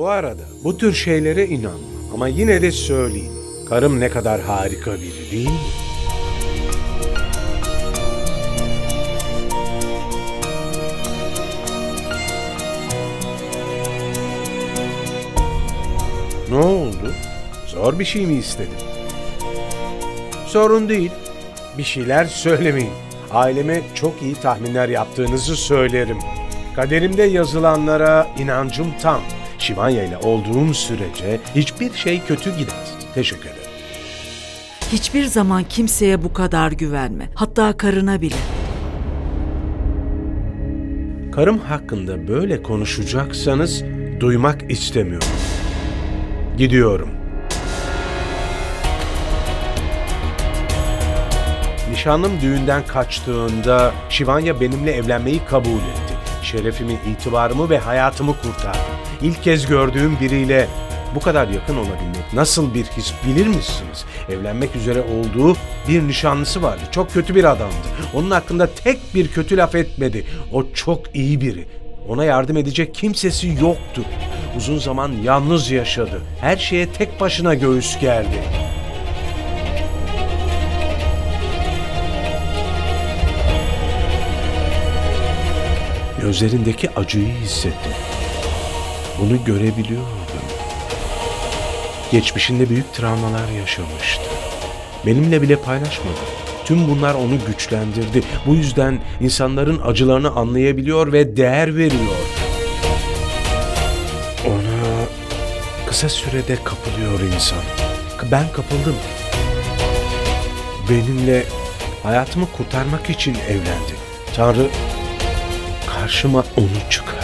arada bu tür şeylere inanmam ama yine de söyleyeyim. Karım ne kadar harika biri değil mi? Ne oldu? Zor bir şey mi istedim? Sorun değil. Bir şeyler söylemeyin. Aileme çok iyi tahminler yaptığınızı söylerim. Kaderimde yazılanlara inancım tam. Şivanya ile olduğum sürece hiçbir şey kötü gidemez. Teşekkür ederim. Hiçbir zaman kimseye bu kadar güvenme. Hatta karına bile. Karım hakkında böyle konuşacaksanız duymak istemiyorum. Gidiyorum. Nişanlım düğünden kaçtığında Şivanya benimle evlenmeyi kabul etti. Şerefimi, itibarımı ve hayatımı kurtardı. İlk kez gördüğüm biriyle bu kadar yakın olabilmek nasıl bir his bilir misiniz? Evlenmek üzere olduğu bir nişanlısı vardı. Çok kötü bir adamdı. Onun hakkında tek bir kötü laf etmedi. O çok iyi biri. Ona yardım edecek kimsesi yoktu. Uzun zaman yalnız yaşadı. Her şeye tek başına göğüs gerdi. Gözlerindeki acıyı hissettim. Bunu görebiliyordum. Geçmişinde büyük travmalar yaşamıştı. Benimle bile paylaşmadı. Tüm bunlar onu güçlendirdi. Bu yüzden insanların acılarını anlayabiliyor ve değer veriyor. Ona kısa sürede kapılıyor insan. Ben kapıldım. Benimle hayatımı kurtarmak için evlendi. Tanrı karşıma onu çıkardı.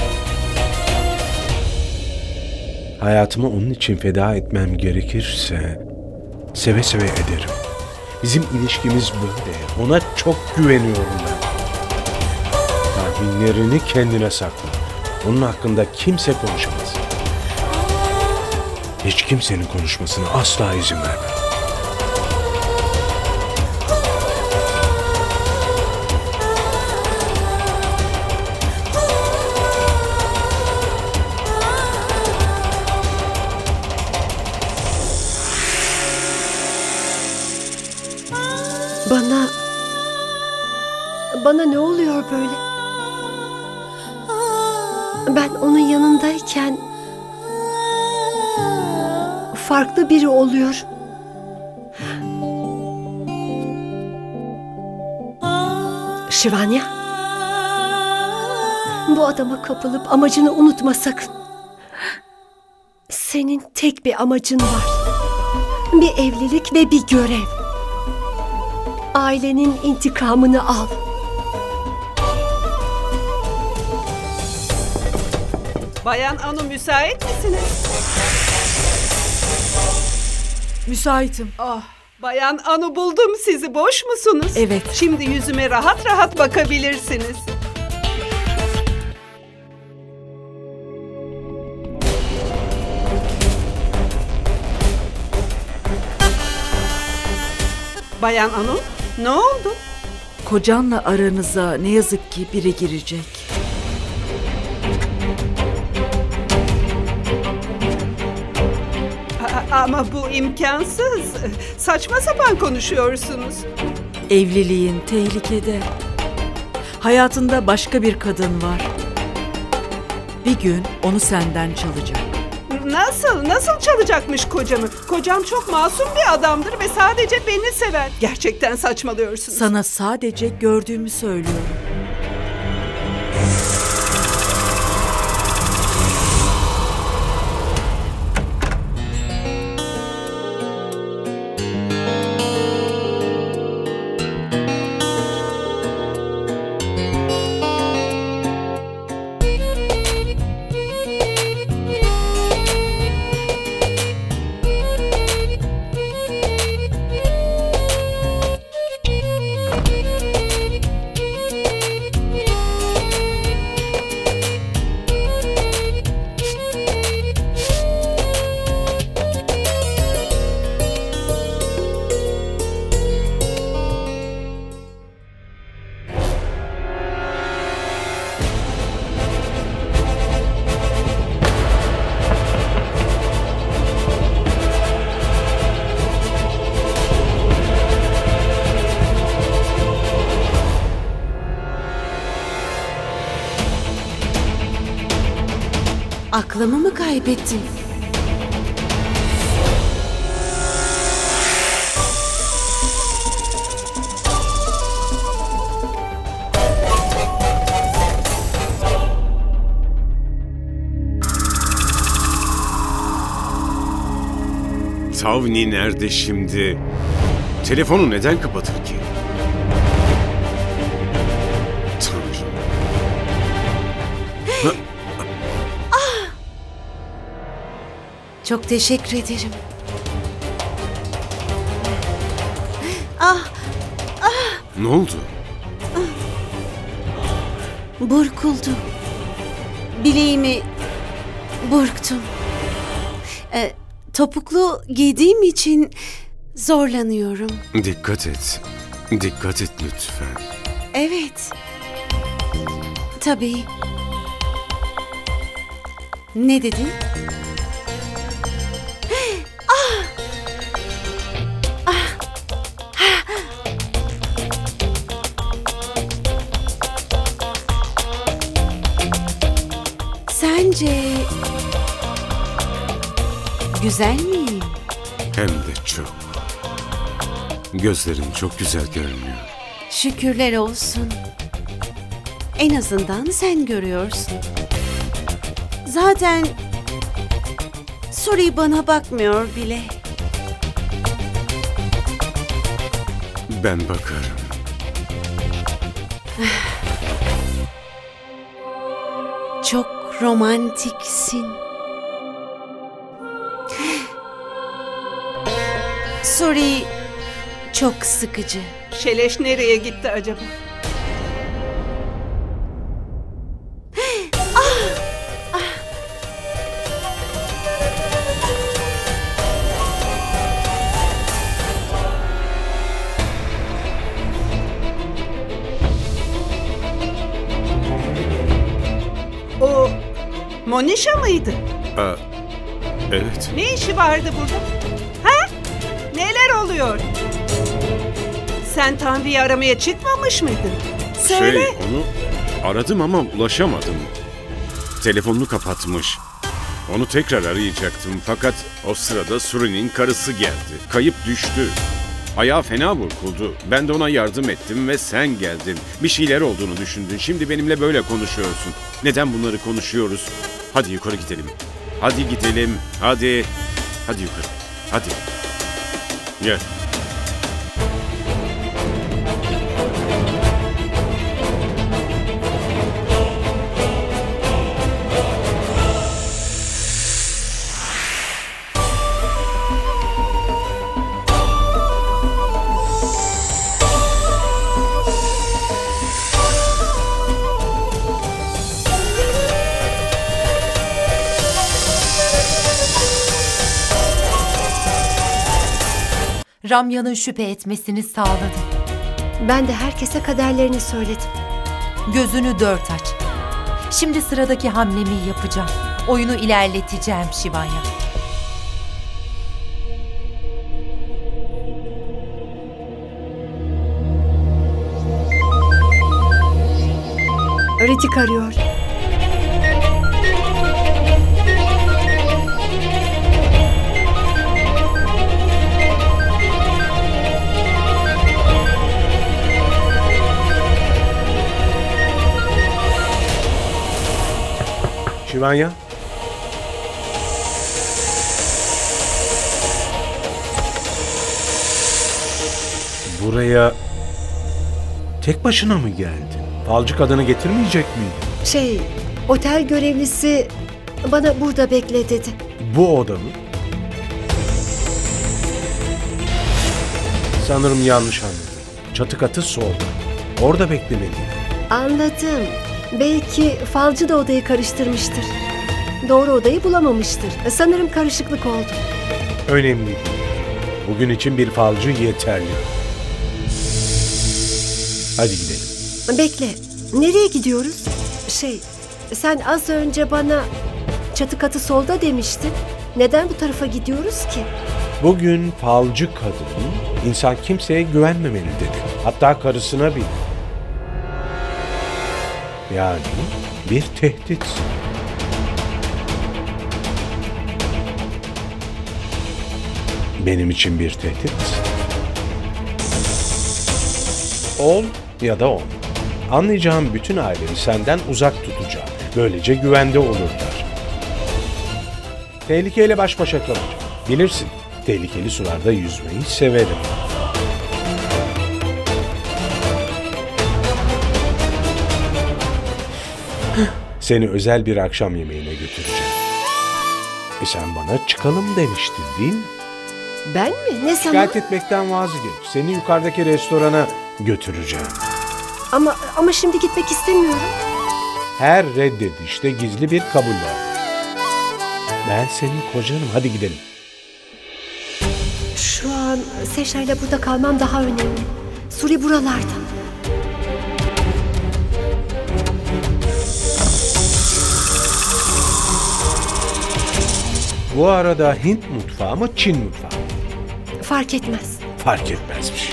Hayatımı onun için feda etmem gerekirse seve seve ederim. Bizim ilişkimiz böyle. Ona çok güveniyorum ben. Tahminlerini kendine sakla. Onun hakkında kimse konuşamaz. Hiç kimsenin konuşmasına asla izin vermem. Bana ne oluyor böyle? Ben onun yanındayken farklı biri oluyor. Şivanya, bu adama kapılıp amacını unutma sakın. Senin tek bir amacın var. Bir evlilik ve bir görev. Ailenin intikamını al. Bayan Anu, müsait misiniz? Müsaitim. Bayan Anu, buldum sizi. Boş musunuz? Evet. Şimdi yüzüme rahat rahat bakabilirsiniz. Bayan Anu, ne oldu? Kocanla aranıza ne yazık ki biri girecek. Ama bu imkansız. Saçma sapan konuşuyorsunuz. Evliliğin tehlikede. Hayatında başka bir kadın var. Bir gün onu senden çalacak. Nasıl çalacakmış kocamı? Kocam çok masum bir adamdır ve sadece beni sever. Gerçekten saçmalıyorsunuz. Sana sadece gördüğümü söylüyorum. Aklımı mı kaybettim? Tavni nerede şimdi? Telefonu neden kapatır ki? Tanrım. Çok teşekkür ederim. Ne oldu? Burkuldu. Bileğimi burktum. Topuklu giydiğim için zorlanıyorum. Dikkat et. Dikkat et lütfen. Evet. Tabii. Ne dedin? Sence güzel miyim? Hem de çok. Gözlerin çok güzel görünüyor. Şükürler olsun. En azından sen görüyorsun. Zaten Suri bana bakmıyor bile. Ben bakarım. Çok romantiksin. Suri çok sıkıcı. Şeleş nereye gitti acaba? O Monisha mıydı? Evet. Ne işi vardı burada? Ha? Neler oluyor? Sen Tanrı'yı aramaya çıkmamış mıydın? Söyle. Onu aradım ama ulaşamadım. Telefonunu kapatmış. Onu tekrar arayacaktım fakat o sırada Suri'nin karısı geldi. Kayıp düştü. Ayağı fena burkuldu. Ben de ona yardım ettim ve sen geldin. Bir şeyler olduğunu düşündün. Şimdi benimle böyle konuşuyorsun. Neden bunları konuşuyoruz? Hadi yukarı gidelim. Hadi gidelim. Hadi. Hadi yukarı. Hadi. Gel. Ramya'nın şüphe etmesini sağladı. Ben de herkese kaderlerini söyledim. Gözünü dört aç. Şimdi sıradaki hamlemi yapacağım. Oyunu ilerleteceğim Şivanya. Ritik arıyor. Şivanya? Buraya tek başına mı geldin? Falcı kadını getirmeyecek miydin? Otel görevlisi bana burada bekle dedi. Bu oda mı? Sanırım yanlış anladım. Çatı katı solda. Orada beklemeliyim. Anladım. Belki falcı da odayı karıştırmıştır. Doğru odayı bulamamıştır. Sanırım karışıklık oldu. Önemli değil. Bugün için bir falcı yeterli. Hadi gidelim. Bekle. Nereye gidiyoruz? Sen az önce bana çatı katı solda demiştin. Neden bu tarafa gidiyoruz ki? Bugün falcı kadın insan kimseye güvenmemeli dedi. Hatta karısına bile. Yani bir tehdit. Benim için bir tehdit. Ol ya da olma. Anlayacağım bütün ailemi senden uzak tutacağım. Böylece güvende olurlar. Tehlikeyle baş başa kalacağım. Bilirsin, tehlikeli sularda yüzmeyi severim. Seni özel bir akşam yemeğine götüreceğim. Sen bana çıkalım demiştin değil mi? Ben mi? Ne sana? Şikayet etmekten vazgeç. Seni yukarıdaki restorana götüreceğim. Ama şimdi gitmek istemiyorum. Her reddedişte gizli bir kabul var. Ben senin kocanım. Hadi gidelim. Şu an Seşa ile burada kalmam daha önemli. Suri buralarda. Bu arada Hint mutfağı mı Çin mutfağı mı? Fark etmez. Fark etmezmiş.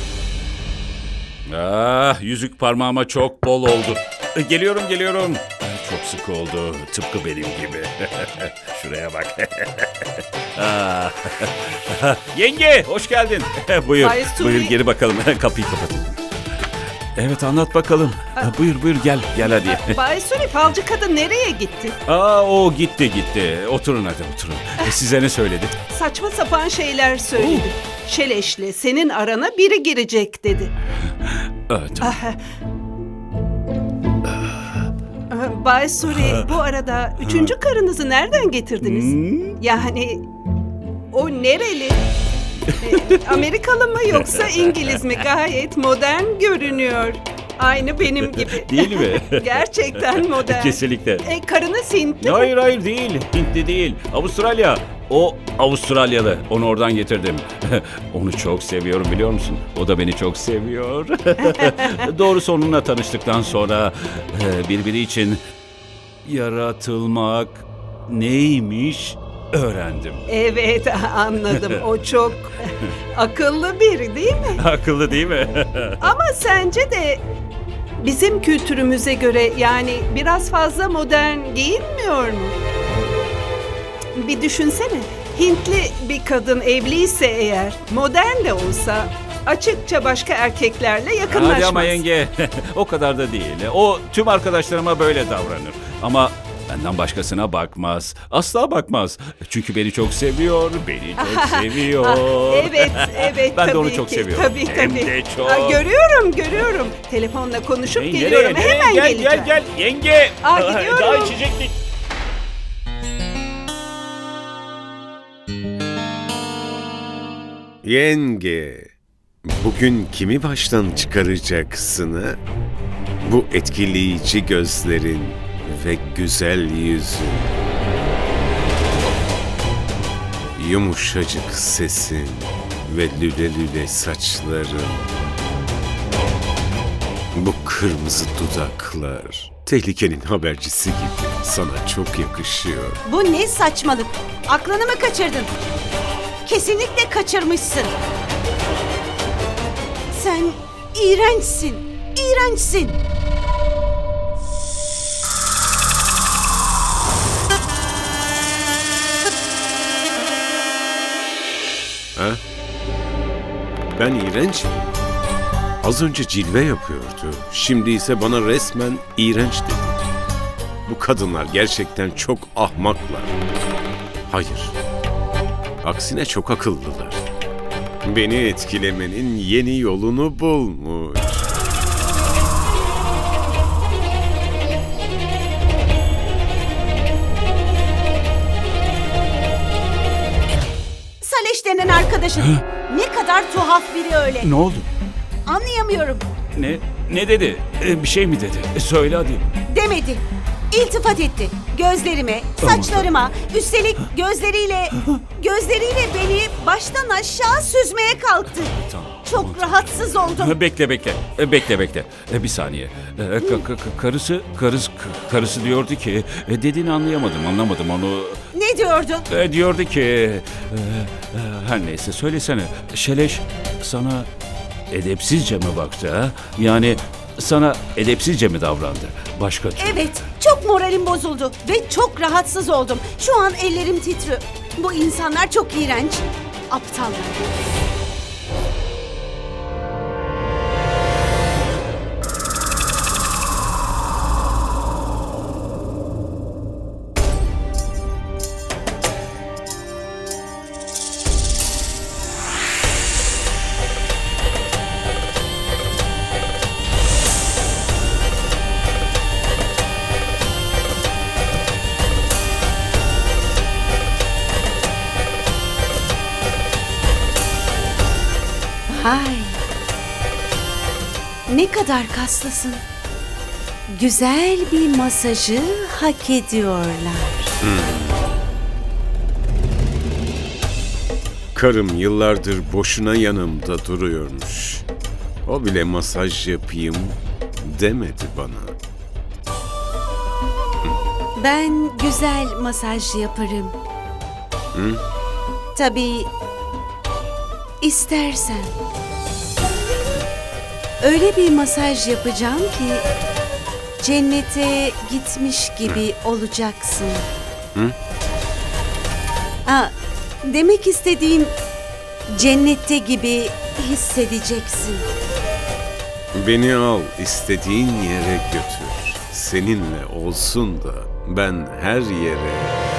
Ah, yüzük parmağıma çok bol oldu. Geliyorum. Çok sık oldu. Tıpkı benim gibi. Şuraya bak. Ah. Yenge, hoş geldin. Buyur, Bay Suri. buyur geri bakalım. Kapıyı kapatayım. Evet, anlat bakalım. Buyur gel hadi. Bay Suri, falcı kadın nereye gitti? O gitti. Oturun hadi oturun. Size ne söyledi? Saçma sapan şeyler söyledi. Şeleş'le senin arana biri girecek dedi. Tamam. Bay Suri, bu arada üçüncü karınızı nereden getirdiniz? Yani o nereli? Amerikalı mı yoksa İngiliz mi? Gayet modern görünüyor. Aynı benim gibi. Değil mi? Gerçekten modern. Kesinlikle. Karınız Hintli mi? Hayır değil. Hintli değil. Avustralya. O Avustralyalı. Onu oradan getirdim. Onu çok seviyorum biliyor musun? O da beni çok seviyor. Doğrusu onunla tanıştıktan sonra birbiri için yaratılmak neymiş öğrendim. Evet, anladım. O çok akıllı biri değil mi? Akıllı değil mi? Ama sence de bizim kültürümüze göre yani biraz fazla modern giyinmiyor mu? Bir düşünsene. Hintli bir kadın evliyse eğer, modern de olsa açıkça başka erkeklerle yakınlaşmaz. Hadi ama yenge, o kadar da değil. O tüm arkadaşlarıma böyle davranır. Ama benden başkasına bakmaz. Asla bakmaz. Çünkü beni çok seviyor. Evet, Ben de tabii onu çok ki. seviyorum. Tabii. Hem de çok. Görüyorum. Telefonla konuşup Hey, geliyorum. nereye? Hemen geleceğim. Gel yenge. Gidiyorum. Daha içecektik. Yenge, bugün kimi baştan çıkaracaksın ha? Bu etkileyici gözlerin ve güzel yüzün. Yumuşacık sesin ve lüle lüle saçların. Bu kırmızı dudaklar tehlikenin habercisi gibi sana çok yakışıyor. Bu ne saçmalık? Aklını mı kaçırdın? Kesinlikle kaçırmışsın. Sen iğrençsin. Ha? Ben iğrenç miyim? Az önce cilve yapıyordu. Şimdi ise bana resmen iğrenç dedi. Bu kadınlar gerçekten çok ahmaklar. Hayır. Aksine çok akıllılar. Beni etkilemenin yeni yolunu bulmuş. Saleş denen arkadaşın. Ne kadar tuhaf biri öyle. Ne oldu? Anlayamıyorum. Ne dedi? Bir şey mi dedi? Söyle hadi. Demedi. İltifat etti. Gözlerime, saçlarıma, üstelik gözleriyle beni baştan aşağı süzmeye kalktı. Tamam. Çok rahatsız oldum. Bekle. Bir saniye. Karısı diyordu ki dediğini anlamadım onu. Ne diyordu? Diyordu ki her neyse söylesene. Şeleş sana edepsizce mi baktı ha? Yani sana edepsizce mi davrandı? Başka türlü. Evet, çok moralim bozuldu ve çok rahatsız oldum. Şu an ellerim titriyor. Bu insanlar çok iğrenç. aptallar. Hay. Ne kadar kaslısın. Güzel bir masajı hak ediyorlar. Karım yıllardır boşuna yanımda duruyormuş. O bile masaj yapayım demedi bana. Ben güzel masaj yaparım. Tabii istersen. Öyle bir masaj yapacağım ki cennete gitmiş gibi olacaksın. Demek istediğim cennette gibi hissedeceksin. Beni al, istediğin yere götür. Seninle olsun da ben her yere...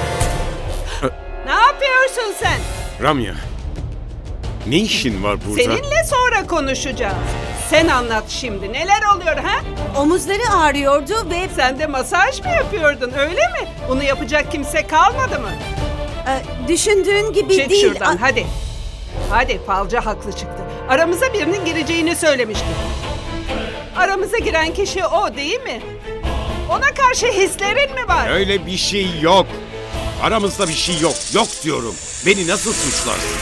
Ne yapıyorsun sen? Ramya, ne işin var burada? Seninle sonra konuşacağız. Sen anlat şimdi. Neler oluyor ha? Omuzları ağrıyordu ve Sen de masaj mı yapıyordun öyle mi? Bunu yapacak kimse kalmadı mı? düşündüğün gibi Çık değil. şuradan hadi. Hadi falcı haklı çıktı. Aramıza birinin gireceğini söylemişti. Aramıza giren kişi o değil mi? Ona karşı hislerin mi var? Öyle bir şey yok. Aramızda bir şey yok. Yok diyorum. Beni nasıl suçlarsın?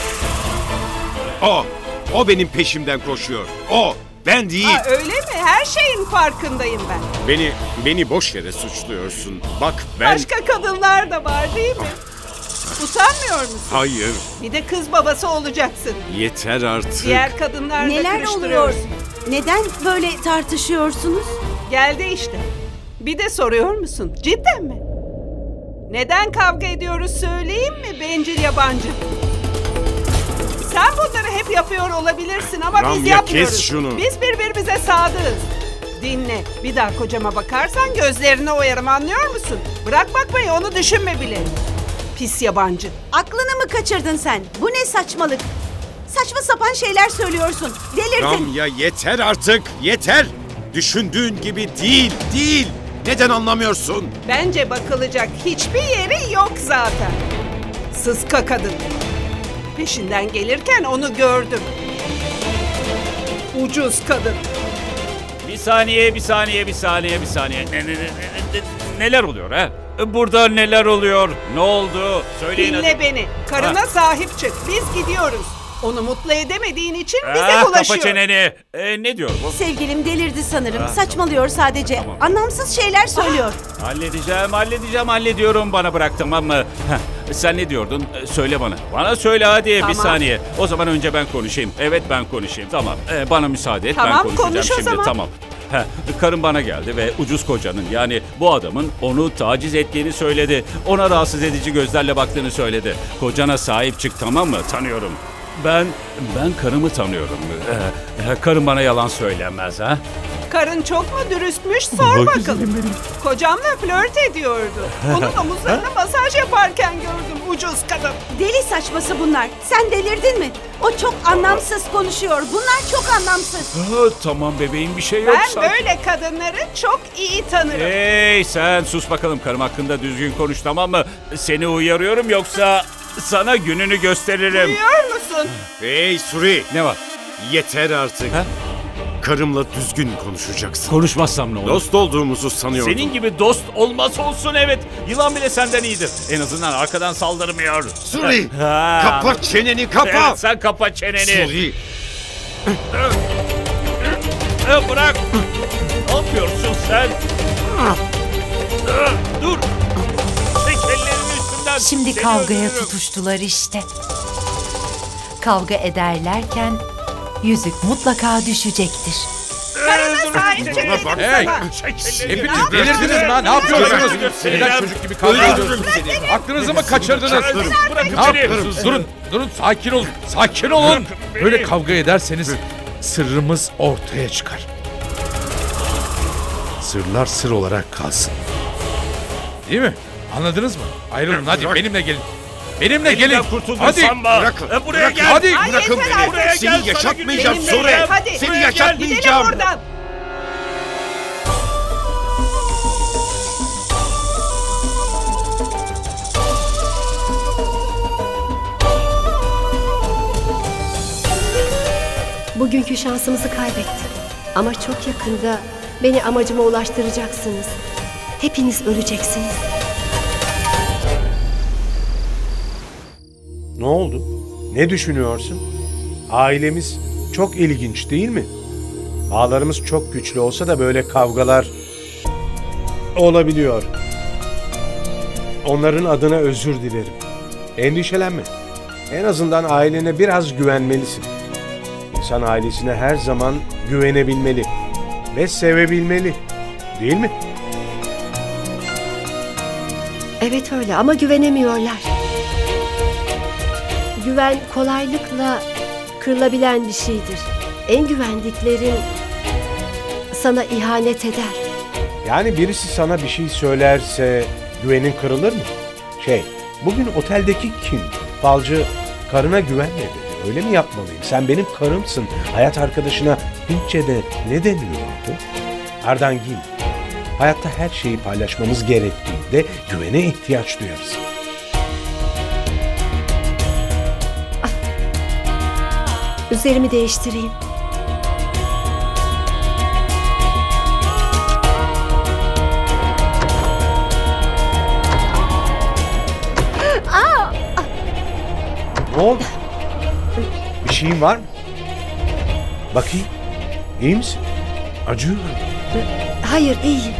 O benim peşimden koşuyor. O, ben değil. Öyle mi? Her şeyin farkındayım ben. Beni boş yere suçluyorsun. Bak ben... Başka kadınlar da var değil mi? Utanmıyor musun? Hayır, Bir de kız babası olacaksın. yeter artık. Diğer kadınlarla Neler oluyor? karıştırıyorsun. Neden böyle tartışıyorsunuz? Geldi işte. Bir de soruyor musun? Cidden mi? Neden kavga ediyoruz söyleyeyim mi bencil yabancı? Sen bunları hep yapıyor olabilirsin ama biz Ramya, yapmıyoruz. kes şunu. Biz birbirimize sadığız. Dinle. Bir daha kocama bakarsan gözlerine oyarım, anlıyor musun? Bırak bakmayı, onu düşünme bile. Pis yabancı. Aklını mı kaçırdın sen? Bu ne saçmalık? Saçma sapan şeyler söylüyorsun. Delirdin. Ramya, yeter artık. Yeter. Düşündüğün gibi değil. Neden anlamıyorsun? Bence bakılacak hiçbir yeri yok zaten. Sıska kadın. Peşinden gelirken onu gördüm. Ucuz kadın. Bir saniye. Neler oluyor ha? Burada neler oluyor? Ne oldu? Söyleyin Dinle hadi. beni. Karına sahip çık. Biz gidiyoruz. Onu mutlu edemediğin için bize bulaşıyor. Kapa çeneni. Ne diyor bu? Sevgilim delirdi sanırım. Saçmalıyor sadece. Tamam. Anlamsız şeyler söylüyor. Hallediyorum. Bana bırak, tamam mı? Sen ne diyordun? Söyle bana. Bana söyle hadi. Tamam. Bir saniye. O zaman önce ben konuşayım. Evet, ben konuşayım. Tamam. Bana müsaade et. Tamam, ben konuşacağım konuş o şimdi. zaman. Tamam. Karım bana geldi ve ucuz kocanın, yani bu adamın onu taciz ettiğini söyledi. Ona rahatsız edici gözlerle baktığını söyledi. Kocana sahip çık, tamam mı? Tanıyorum. Ben karımı tanıyorum. Karım bana yalan söylemez ha. Karın çok mu dürüstmüş? Sor bakalım. Kocamla flört ediyordu. Onun omuzlarına masaj yaparken gördüm, ucuz kadın. Deli saçması bunlar. Sen delirdin mi? O çok anlamsız konuşuyor. Bunlar çok anlamsız. Tamam bebeğim, bir şey yok. Ben Sakin. böyle kadınları çok iyi tanırım. Hey sen sus bakalım, karım hakkında düzgün konuş, tamam mı? Seni uyarıyorum, yoksa sana gününü gösteririm. Duyuyor musun? Hey Suri, Ne var? yeter artık. Ha? Karımla düzgün konuşacaksın. Konuşmazsam ne olur? Dost olduğumuzu sanıyordum. Senin gibi dost olmaz olsun, evet. Yılan bile senden iyidir. En azından arkadan saldırmıyor. Suri, Ha. kapa çeneni, kapa. Evet, sen kapa çeneni. Suri, Bırak. Ne yapıyorsun sen? Dur. Tek ellerini üstümden. Şimdi Seni kavgaya öldürürüm. tutuştular işte. Kavga ederlerken yüzük mutlaka düşecektir. Karına sahip çıkacağım Hey! sana. Hepiniz delirdiniz mi ha? Ne yapıyorsunuz? Neden çocuk gibi kavga ediyorsunuz? Aklınızı mı kaçırdınız? Ne yapıyorsunuz? Durun, sakin olun. Sakin olun. Böyle kavga ederseniz sırrımız ortaya çıkar. Sırlar sır olarak kalsın. Değil mi? Anladınız mı? Ayrılın hadi benimle gelin. Benimle gelin. Hadi. Bırakın. Buraya gel. Hadi. Ay, Bırakın yeter beni. artık. Seni yaşatmayacağım Benimle Sure. gel, hadi. Seni Gidelim yaşatmayacağım. oradan. Bugünkü şansımızı kaybettim. Ama çok yakında beni amacıma ulaştıracaksınız. Hepiniz öleceksiniz. Ne oldu? Ne düşünüyorsun? Ailemiz çok ilginç değil mi? Bağlarımız çok güçlü olsa da böyle kavgalar olabiliyor. Onların adına özür dilerim. Endişelenme. En azından ailene biraz güvenmelisin. İnsan ailesine her zaman güvenebilmeli ve sevebilmeli. Değil mi? Evet öyle ama güvenemiyorlar. Güven kolaylıkla kırılabilen bir şeydir. En güvendiklerin sana ihanet eder. Yani birisi sana bir şey söylerse güvenin kırılır mı? Bugün oteldeki kim? Falcı karına güvenme dedi. Öyle mi yapmalıyım? Sen benim karımsın. Hayat arkadaşına Hintçe'de ne deniyordu? Ardangil. Hayatta her şeyi paylaşmamız gerektiğinde güvene ihtiyaç duyarız. Üzerimi değiştireyim. Ne oldu? Bir şeyin var mı? Bakayım. İyi misin? Acıyor mu? Hayır, iyiyim.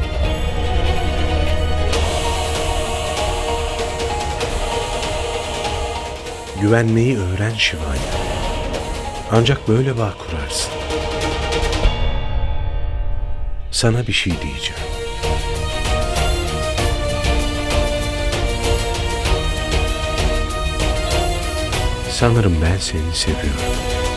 Güvenmeyi öğren Şivanya. Ancak böyle bağ kurarsın. Sana bir şey diyeceğim. Sanırım ben seni seviyorum.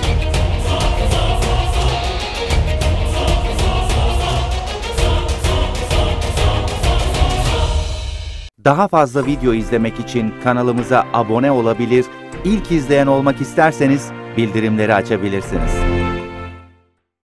Daha fazla video izlemek için kanalımıza abone olabilir, ilk izleyen olmak isterseniz bildirimleri açabilirsiniz.